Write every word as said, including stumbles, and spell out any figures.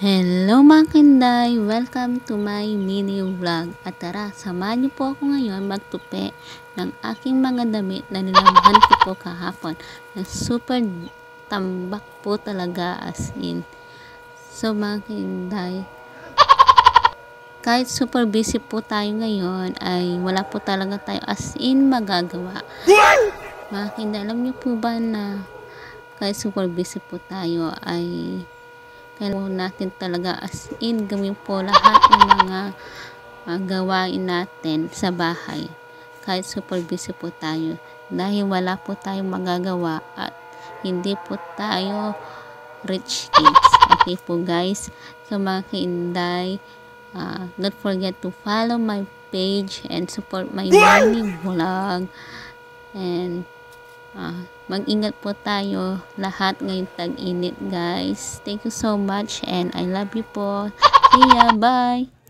Hello mga kinday! Welcome to my mini vlog. At tara, samahan niyo po ako ngayon magtupi ng aking mga damit na nilamahan ko po kahapon. Na super tambak po talaga, as in. So mga kinday, kahit super busy po tayo ngayon, ay wala po talaga tayo as in magagawa. Mga kinday, alam niyo po ba na kahit super busy po tayo ay kailangan natin talaga as in gawin po lahat ng mga uh, gawain natin sa bahay kahit super busy po tayo, dahil wala po tayong magagawa at hindi po tayo rich kids. Okay po guys, so mga kainday, uh, don't forget to follow my page and support my mini vlog, and Uh, mag-ingat po tayo lahat ngayong tag-init guys. Thank you so much and I love you po. See ya, bye!